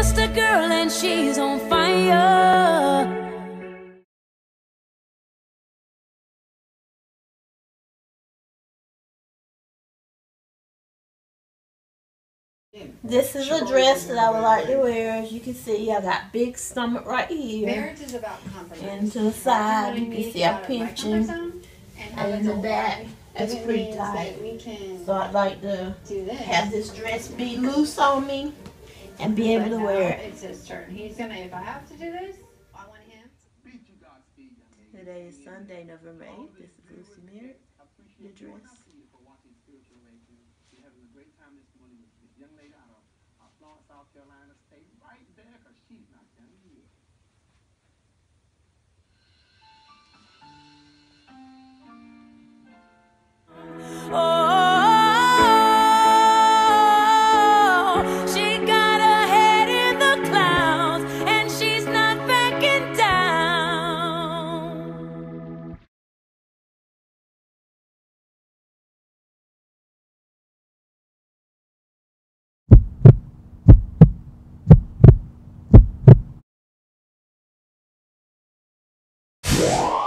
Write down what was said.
just a girl and she's on fire. This is a dress that I would like to wear. As you can see, I got big stomach right here. Marriage is about compromise. And to the side, you can see I'm pinching. And in the back, it's pretty tight. So I'd like to have this dress be loose on me and be able to wear it. It's his turn. He's gonna, if I have to do this, I want him. Today is Sunday, November 8th. This is Lucy Merritt, the dress. Young lady out of Florence, South Carolina State, right there, because she's not done yet. Oh, she got her head in the clouds and she's not backing down. Yeah.